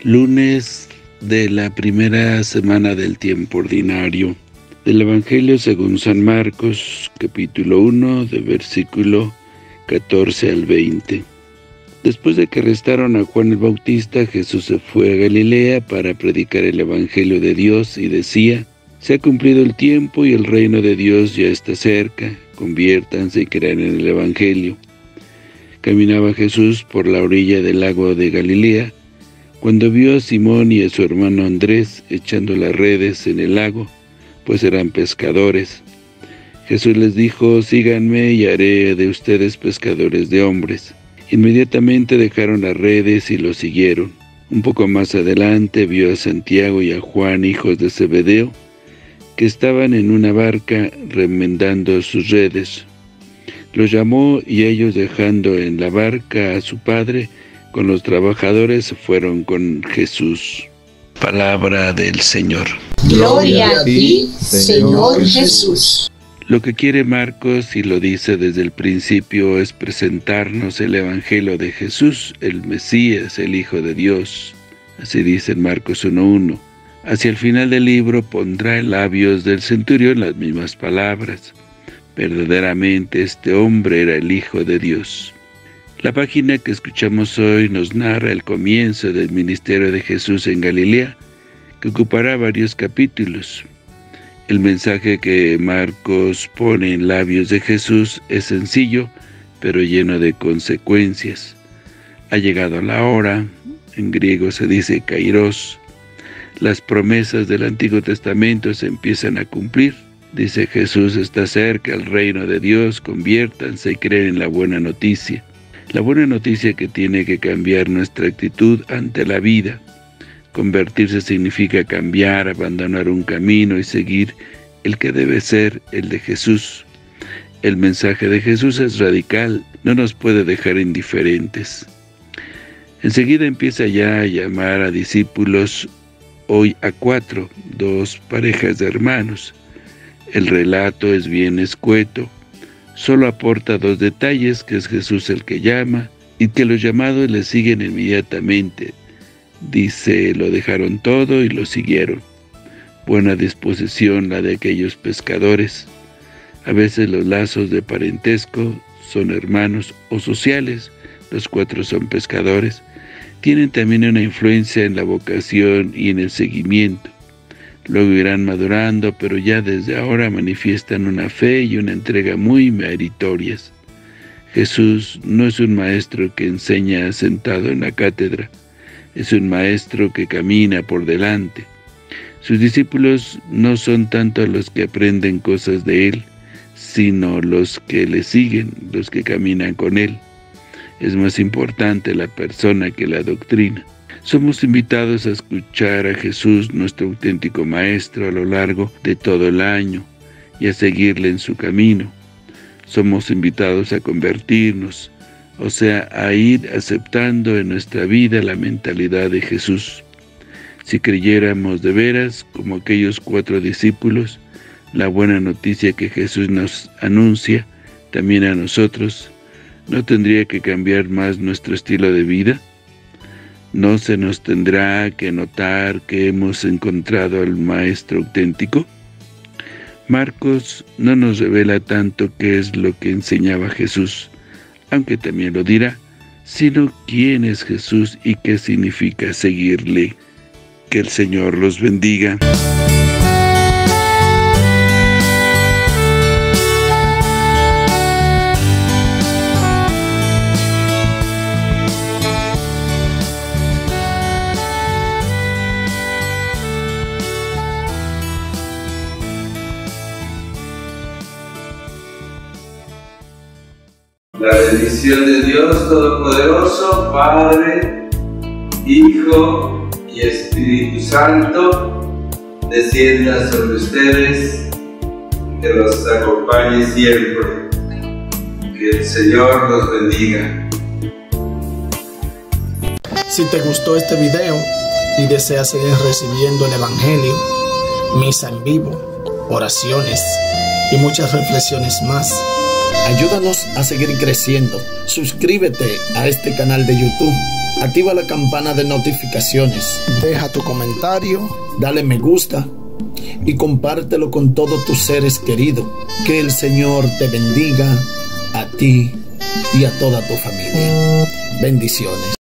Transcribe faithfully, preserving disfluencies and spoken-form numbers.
Lunes de la primera semana del tiempo ordinario. Del Evangelio según San Marcos, capítulo uno, de versículo catorce al veinte. Después de que arrestaron a Juan el Bautista, Jesús se fue a Galilea para predicar el Evangelio de Dios y decía: se ha cumplido el tiempo y el reino de Dios ya está cerca, conviértanse y crean en el Evangelio. Caminaba Jesús por la orilla del lago de Galilea, cuando vio a Simón y a su hermano Andrés echando las redes en el lago, pues eran pescadores. Jesús les dijo: síganme y haré de ustedes pescadores de hombres. Inmediatamente dejaron las redes y lo siguieron. Un poco más adelante vio a Santiago y a Juan, hijos de Zebedeo, que estaban en una barca remendando sus redes. Los llamó y ellos, dejando en la barca a su padre con los trabajadores, fueron con Jesús. Palabra del Señor. Gloria a ti, Señor Jesús. Lo que quiere Marcos, y lo dice desde el principio, es presentarnos el Evangelio de Jesús, el Mesías, el Hijo de Dios. Así dice en Marcos uno uno. Hacia el final del libro pondrá en labios del centurión las mismas palabras. Verdaderamente este hombre era el Hijo de Dios. La página que escuchamos hoy nos narra el comienzo del ministerio de Jesús en Galilea, que ocupará varios capítulos. El mensaje que Marcos pone en labios de Jesús es sencillo, pero lleno de consecuencias. Ha llegado la hora, en griego se dice kairos. Las promesas del Antiguo Testamento se empiezan a cumplir. Dice Jesús: está cerca el reino de Dios, conviértanse y creen en la buena noticia. La buena noticia que tiene que cambiar nuestra actitud ante la vida. Convertirse significa cambiar, abandonar un camino y seguir el que debe ser el de Jesús. El mensaje de Jesús es radical, no nos puede dejar indiferentes. Enseguida empieza ya a llamar a discípulos, hoy a cuatro, dos parejas de hermanos. El relato es bien escueto, solo aporta dos detalles, que es Jesús el que llama y que los llamados le siguen inmediatamente. Dice: lo dejaron todo y lo siguieron. Buena disposición la de aquellos pescadores. A veces los lazos de parentesco son hermanos o sociales, los cuatro son pescadores. Tienen también una influencia en la vocación y en el seguimiento. Luego irán madurando, pero ya desde ahora manifiestan una fe y una entrega muy meritorias. Jesús no es un maestro que enseña sentado en la cátedra, es un maestro que camina por delante. Sus discípulos no son tanto los que aprenden cosas de él, sino los que le siguen, los que caminan con él. Es más importante la persona que la doctrina. Somos invitados a escuchar a Jesús, nuestro auténtico Maestro, a lo largo de todo el año y a seguirle en su camino. Somos invitados a convertirnos, o sea, a ir aceptando en nuestra vida la mentalidad de Jesús. Si creyéramos de veras, como aquellos cuatro discípulos, la buena noticia que Jesús nos anuncia también a nosotros, ¿no tendría que cambiar más nuestro estilo de vida? ¿No se nos tendrá que notar que hemos encontrado al Maestro auténtico? Marcos no nos revela tanto qué es lo que enseñaba Jesús, aunque también lo dirá, sino quién es Jesús y qué significa seguirle. Que el Señor los bendiga. La bendición de Dios Todopoderoso, Padre, Hijo y Espíritu Santo, descienda sobre ustedes, que los acompañe siempre. Que el Señor los bendiga. Si te gustó este video y deseas seguir recibiendo el Evangelio, misa en vivo, oraciones y muchas reflexiones más, Ayúdanos a seguir creciendo. Suscríbete a este canal de YouTube. Activa la campana de notificaciones. Deja tu comentario. Dale me gusta. Y compártelo con todos tus seres queridos. Que el Señor te bendiga a ti y a toda tu familia. Bendiciones.